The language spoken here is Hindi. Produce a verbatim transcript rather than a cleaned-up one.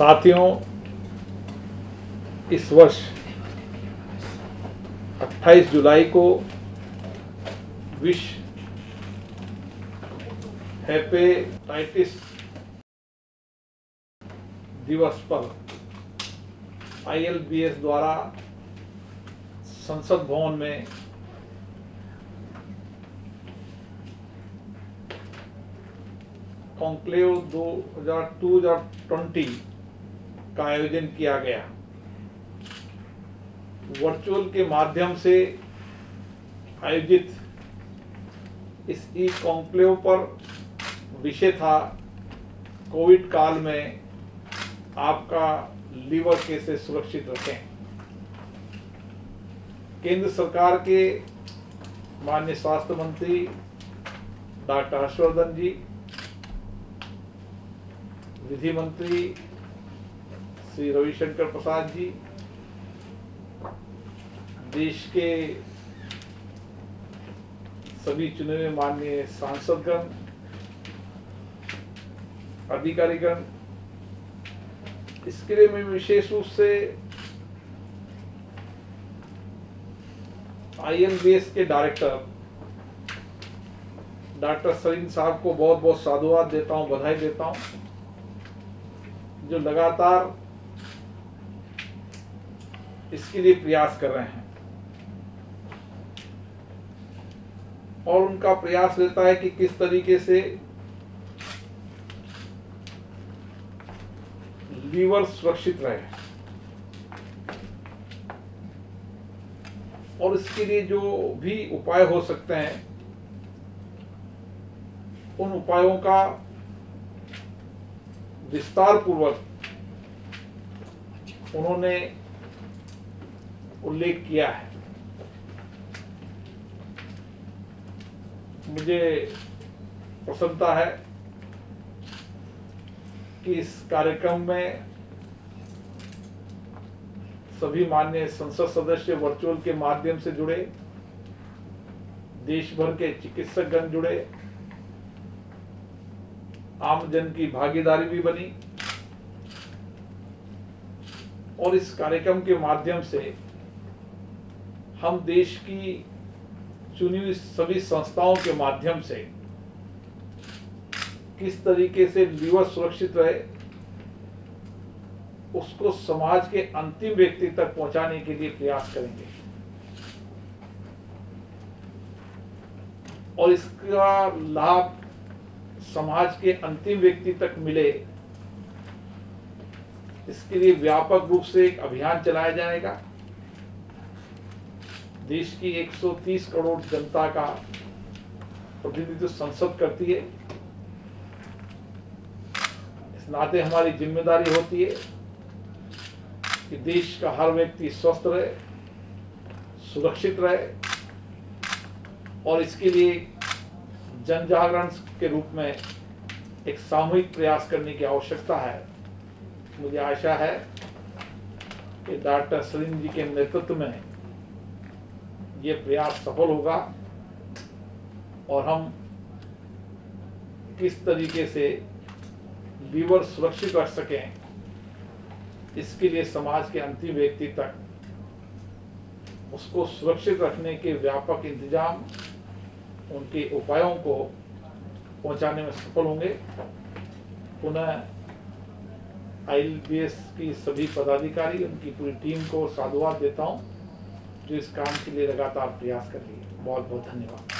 साथियों, इस वर्ष अट्ठाईस जुलाई को विश्व हेपेटाइटिस दिवस पर आई एल बी एस द्वारा संसद भवन में कॉन्क्लेव दो हज़ार बीस का आयोजन किया गया। वर्चुअल के माध्यम से आयोजित इस ई कॉन्क्लेव पर विषय था कोविड काल में आपका लीवर कैसे सुरक्षित रखें। केंद्र सरकार के माननीय स्वास्थ्य मंत्री डॉक्टर हर्षवर्धन जी, विधि मंत्री श्री रविशंकर प्रसाद जी, देश के सभी चुने हुए माननीय सांसदगण, अधिकारीगण, इसके लिए मैं विशेष रूप से आई एल बी एस के डायरेक्टर डॉक्टर सलीम साहब को बहुत बहुत साधुवाद देता हूं, बधाई देता हूं, जो लगातार इसके लिए प्रयास कर रहे हैं। और उनका प्रयास रहता है कि किस तरीके से लीवर सुरक्षित रहे, और इसके लिए जो भी उपाय हो सकते हैं उन उपायों का विस्तार पूर्वक उन्होंने उल्लेख किया है। मुझे प्रसन्नता है कि इस कार्यक्रम में सभी माननीय संसद सदस्य वर्चुअल के माध्यम से जुड़े, देश भर के चिकित्सकगण जुड़े, आम जन की भागीदारी भी बनी, और इस कार्यक्रम के माध्यम से हम देश की चुनी हुई सभी संस्थाओं के माध्यम से किस तरीके से लीवर सुरक्षित रहे उसको समाज के अंतिम व्यक्ति तक पहुंचाने के लिए प्रयास करेंगे। और इसका लाभ समाज के अंतिम व्यक्ति तक मिले, इसके लिए व्यापक रूप से एक अभियान चलाया जाएगा। देश की एक सौ तीस करोड़ जनता का प्रतिनिधित्व संसद करती है। इस नाते हमारी जिम्मेदारी होती है कि देश का हर व्यक्ति स्वस्थ रहे, सुरक्षित रहे, और इसके लिए जन जागरण के रूप में एक सामूहिक प्रयास करने की आवश्यकता है। मुझे आशा है कि डॉक्टर सलीम जी के नेतृत्व में ये प्रयास सफल होगा, और हम किस तरीके से लीवर सुरक्षित रख सकें, इसके लिए समाज के अंतिम व्यक्ति तक उसको सुरक्षित रखने के व्यापक इंतजाम, उनके उपायों को पहुंचाने में सफल होंगे। पुनः आई एल बी एस की सभी पदाधिकारी, उनकी पूरी टीम को साधुवाद देता हूं जो इस काम के लिए लगातार प्रयास कर रही है। बहुत बहुत धन्यवाद।